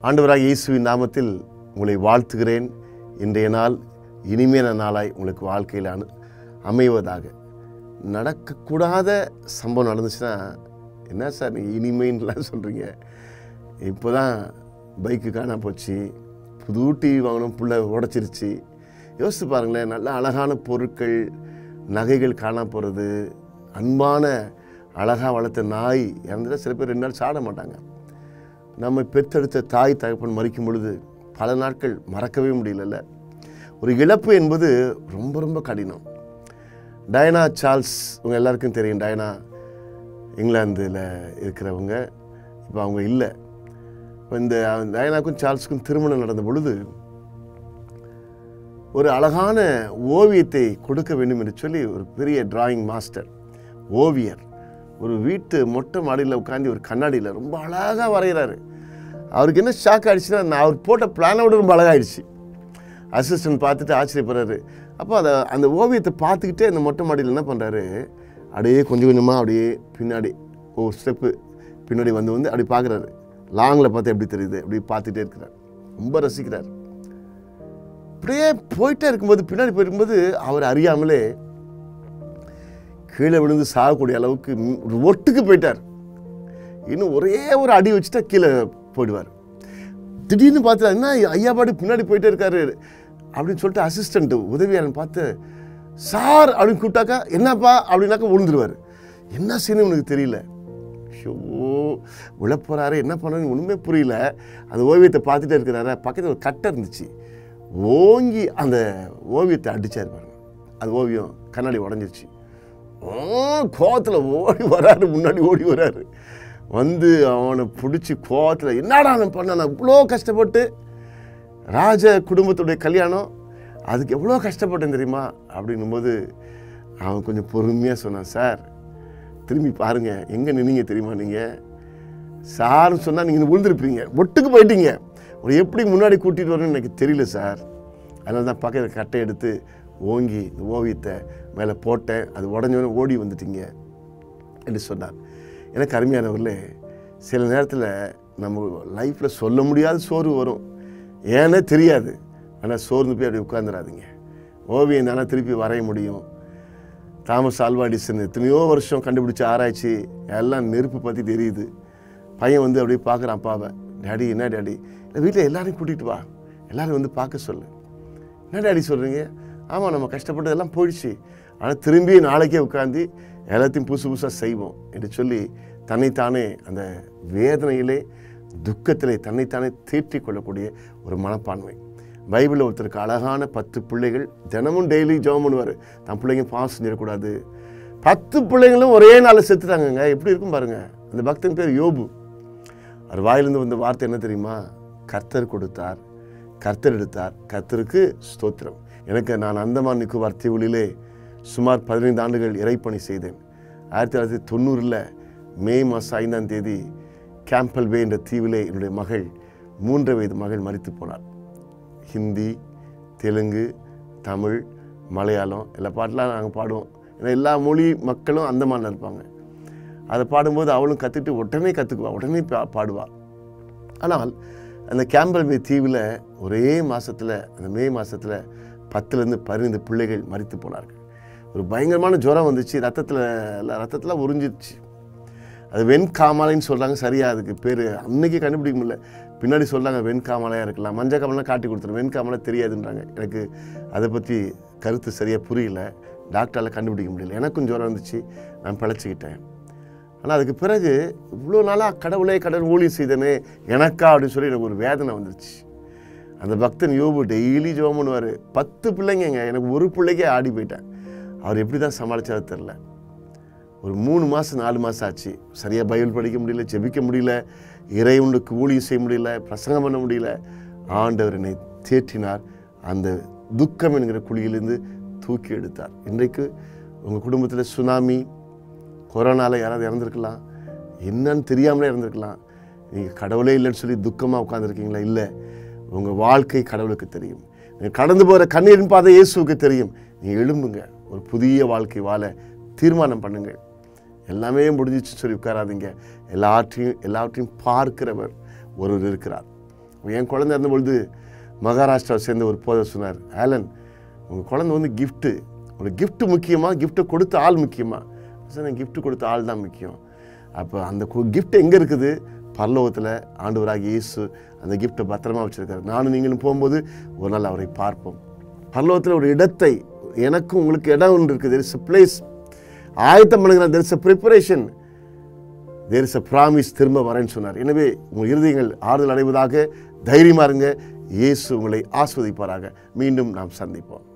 ஆண்டவராகிய இயேசுவின் நாமத்தில் உங்களை வாழ்த்துகிறேன். இன்றைய நாள் இனிமையான நாளாய் உங்களுக்கு வாழ்க்கையில் அமைவதாக. நடக்கக்கூடாத சம்பவம் நடந்துச்சுன்னா, என்ன சார் நீங்கள் இனிமைன்னுலாம் சொல்கிறீங்க? இப்போ தான் பைக்கு காணா போச்சு, புது டிவி வாங்கணும், புள்ள உடச்சிருச்சு. யோசித்து பாருங்களேன், நல்ல அழகான பொருட்கள், நகைகள் காணா போகிறது, அன்பான அழகாக வளர்த்த நாய் இறந்துட்டா சில பேர் 2 நாள் சாட மாட்டாங்க. நம்ம பெற்றெடுத்த தாய் தகப்பன் மறிக்கும் பொழுது பல நாட்கள் மறக்கவே முடியல. ஒரு இழப்பு என்பது ரொம்ப ரொம்ப கடினம். டயனா சார்ல்ஸ், இவங்க எல்லாருக்கும் தெரியும். டயனா இங்கிலாந்தில் இருக்கிறவங்க, இப்போ அவங்க இல்லை. இப்போ இந்த டயனாக்கும் சார்ல்ஸுக்கும் திருமணம் நடந்த பொழுது ஒரு அழகான ஓவியத்தை கொடுக்க வேண்டும் என்று சொல்லி ஒரு பெரிய டிராயிங் மாஸ்டர், ஓவியர், ஒரு வீட்டு மொட்டை மாடியில் உட்காந்து ஒரு கண்ணாடியில் ரொம்ப அழகாக வரைகிறாரு. அவருக்கு என்ன ஷாக் ஆகிடுச்சுன்னா, நான் அவர் போட்ட பிளானோட ரொம்ப அழகாகிடுச்சு. அசிஸ்டன்ட் பார்த்துட்டு ஆச்சரியப்படுறாரு. அப்போ அந்த ஓவியத்தை பார்த்துக்கிட்டே அந்த மொட்டை மாடியில் என்ன பண்ணுறாரு, அப்படியே கொஞ்சம் கொஞ்சமாக அப்படியே பின்னாடி ஒரு ஸ்டெப்பு பின்னாடி வந்து அப்படி பார்க்குறாரு. லாங்கில் பார்த்து எப்படி தெரியுது, அப்படி பார்த்துட்டே இருக்கிறார். ரொம்ப ரசிக்கிறார். அப்படியே போயிட்டே இருக்கும்போது, பின்னாடி போயிருக்கும்போது அவர் அறியாமலே கீழே விழுந்து சாகக்கூடிய அளவுக்கு ஒட்டுக்கு போயிட்டார். இன்னும் ஒரே ஒரு அடி வச்சுட்டா கீழே போயிடுவார். திடீர்னு பார்த்து என்ன ஐயா பாடி பின்னாடி போயிட்டே இருக்காரு அப்படின்னு சொல்லிட்டு அசிஸ்டண்ட் உதவியாளன் பார்த்து, சார் அப்படின்னு கூப்பிட்டாக்கா, என்னப்பா அப்படின்னாக்கா விழுந்துருவார். என்ன செய்யணும் உனக்கு தெரியல. ஷோ விழப்போறாரு, என்ன பண்ணணும்னு ஒன்றுமே புரியல. அந்த ஓவியத்தை பார்த்துட்டே இருக்கிறாரு. பக்கத்தில் ஒரு கட்டை இருந்துச்சு, ஓங்கி அந்த ஓவியத்தை அடிச்சார் பாருங்க. அது ஓவியம் கண்ணாடி உடஞ்சிருச்சு. கோவத்தில் ஓடி வராரு, முன்னாடி ஓடி வராரு. வந்து அவனை பிடிச்சி கோவத்தில், என்னடா நான் பண்ண, நான் இவ்வளோ கஷ்டப்பட்டு ராஜ குடும்பத்துடைய கல்யாணம், அதுக்கு எவ்வளோ கஷ்டப்பட்டேன் தெரியுமா அப்படின்னும்போது அவன் கொஞ்சம் பொறுமையாக சொன்னான், சார் திரும்பி பாருங்கள், எங்கே நின்னீங்க தெரியுமா, நீங்கள் சார்னு சொன்னால் நீங்கள் விழுந்துருப்பீங்க, ஒட்டுக்கு போயிட்டீங்க, ஒரு எப்படி முன்னாடி கூட்டிகிட்டு வரணும்னு எனக்கு தெரியல சார். அதனால தான் பக்கத்தில் கட்டை எடுத்து ஓங்கி இந்த ஓவியத்தை மேலே போட்டேன், அது உடஞ்சோடனே ஓடி வந்துட்டீங்க என்று சொன்னார். எனக்கு அருமையானவர்களே, சில நேரத்தில் நம்ம லைஃப்பில் சொல்ல முடியாத சோர்வு வரும், ஏன்னே தெரியாது. ஆனால் சோர்ந்து போய் அப்படி உட்காந்துடாதீங்க. ஓவியம் தானே திருப்பி வரைய முடியும். தாமஸ் ஆல்வா எடிசன் எத்தனையோ வருஷம் கண்டுபிடிச்ச ஆராய்ச்சி எல்லாம் நெருப்பு பற்றி தெரியுது. பையன் வந்து அப்படியே பார்க்குறான் அப்பாவை, டேடி என்ன டேடி, இல்லை வீட்டில் எல்லாரையும் கூட்டிகிட்டு வா, எல்லோரும் வந்து பார்க்க சொல்லு. என்ன டேடி சொல்கிறீங்க? ஆமாம், நம்ம கஷ்டப்பட்டதெல்லாம் போயிடுச்சு, ஆனால் திரும்பி நாளைக்கே உட்காந்து எல்லாத்தையும் புதுசாக செய்வோம் என்று சொல்லி தன்னைத்தானே அந்த வேதனையிலே துக்கத்திலே தன்னைத்தானே தேற்றி கொள்ளக்கூடிய ஒரு மனப்பான்மை. பைபிளில் ஒருத்தருக்கு அழகான 10 பிள்ளைகள், தினமும் டெய்லி ஜெபம் பண்ணுவார், தன் பிள்ளைங்க பாவம் செஞ்சிடக்கூடாது. 10 பிள்ளைங்களும் ஒரே நாளில் செத்துட்டாங்கங்க. எப்படி இருக்கும் பாருங்கள். அந்த பக்தன் பேர் யோபு. அவர் வாயிலிருந்து வந்த வார்த்தை என்ன தெரியுமா? கர்த்தர் கொடுத்தார், கர்த்தர் எடுத்தார், கர்த்தருக்கு ஸ்தோத்திரம். நான் அந்தமான் நிக்கோபார் தீவுகளிலே சுமார் 15 ஆண்டுகள் இறைப்பணி செய்தேன். 1990 மே மாதம் 5ஆம் தேதி கேம்பல் பே என்ற தீவிலே என்னுடைய மகள், 3 வயது மகள் மரித்து போனார். ஹிந்தி, தெலுங்கு, தமிழ், மலையாளம் எல்லா பாட்டெலாம் நாங்கள் பாடுவோம். ஏன்னா எல்லா மொழி மக்களும் அந்தமானில் இருப்பாங்க. அதை பாடும்போது அவளும் கற்றுட்டு உடனே கற்றுக்குவா, உடனே பாடுவாள். ஆனால் அந்த கேம்பல் பே தீவில் ஒரே மாதத்தில், அந்த மே மாதத்தில் 10லேருந்து 15 பிள்ளைகள் மரித்து போனார்கள். ஒரு பயங்கரமான ஜுரம் வந்துச்சு, ரத்தத்தில் உறிஞ்சிடுச்சு. அது வெண்காமலைன்னு சொல்கிறாங்க. சரியாக அதுக்கு பேர் அன்றைக்கி கண்டுபிடிக்க முடியல. பின்னாடி சொல்கிறாங்க வெண்காமலையாக இருக்கலாம், மஞ்சள் காமலாம் காட்டி கொடுத்துரும், வெண்காமலை தெரியாதுன்றாங்க. எனக்கு அதை பற்றி கருத்து சரியாக புரியல, டாக்டரால் கண்டுபிடிக்க முடியல. எனக்கும் ஜுரம் வந்துச்சு, நான் பிழைச்சிக்கிட்டேன். ஆனால் அதுக்கு பிறகு இவ்வளோ நாளாக கடவுள் ஊழியம் செய்தனே எனக்கா அப்படின்னு சொல்லி எனக்கு ஒரு வேதனை வந்துருச்சு. அந்த பக்தன் யோபு டெய்லி ஜெபம் பண்ணுவார். 10 பிள்ளைங்க, எனக்கு ஒரு பிள்ளைக்கே ஆடி போயிட்டேன். அவர் எப்படி தான் சமாளித்தாலும் தெரில. ஒரு 3 மாதம் 4 மாதம் ஆச்சு. சரியாக பைபிள் படிக்க முடியல, ஜெபிக்க முடியல, இறைவனுக்கு ஊழியம் செய்ய முடியல, பிரசங்கம் பண்ண முடியல. ஆண்டவர் என்னை தேற்றினார், அந்த துக்கம் என்கிற குழியிலிருந்து தூக்கி எடுத்தார். இன்றைக்கு உங்கள் குடும்பத்தில் சுனாமி, கொரோனாவில் யாராவது இறந்துருக்கலாம், என்னன்னு தெரியாமலே இறந்துருக்கலாம். நீங்கள் கடவுளே இல்லைன்னு சொல்லி துக்கமாக உட்காந்துருக்கீங்களா? இல்லை, உங்கள் வாழ்க்கை கடவுளுக்கு தெரியும். நீங்கள் கடந்து போகிற கண்ணீரின் பாதை இயேசுவுக்கு தெரியும். நீங்கள் எழும்புங்க, ஒரு புதிய வாழ்க்கை வாழ தீர்மானம் பண்ணுங்கள். எல்லாமே முடிஞ்சிச்சு சொல்லி உட்காராதீங்க. எல்லாவற்றையும் பார்க்கிறவர் ஒருவர் இருக்கிறார். என் குழந்தை இருந்தபொழுது மகாராஷ்டிராவை சேர்ந்த ஒரு போதர் சொன்னார், ஆலன் உங்கள் குழந்தை வந்து கிஃப்ட்டு, ஒரு கிஃப்ட்டு முக்கியமாக, கிஃப்ட்டை கொடுத்த ஆள் முக்கியமாக? சார் கிஃப்ட்டு கொடுத்த ஆள் தான் முக்கியம். அப்போ அந்த கிஃப்ட் எங்கே இருக்குது? பரலோகத்தில் ஆண்டவராக இயேசு அந்த கிஃப்ட்டை பத்திரமா வச்சுருக்காரு. நானும் நீங்களும் போகும்போது ஒரு நாள் அவரை பார்ப்போம். பரலோகத்தில் ஒரு இடத்தை, எனக்கும் உங்களுக்கு இடம் ஒன்று இருக்குது. there is a place. ஆயத்தம் பண்ணுகிறார். there is a preparation. there is a promise. திரும்ப வரேன்னு சொன்னார். எனவே உங்கள் இருதயங்கள் ஆறுதல் அடைவதாக. தைரியமாக இருங்க. இயேசு உங்களை ஆஸ்வதிப்பாராக. மீண்டும் நாம் சந்திப்போம்.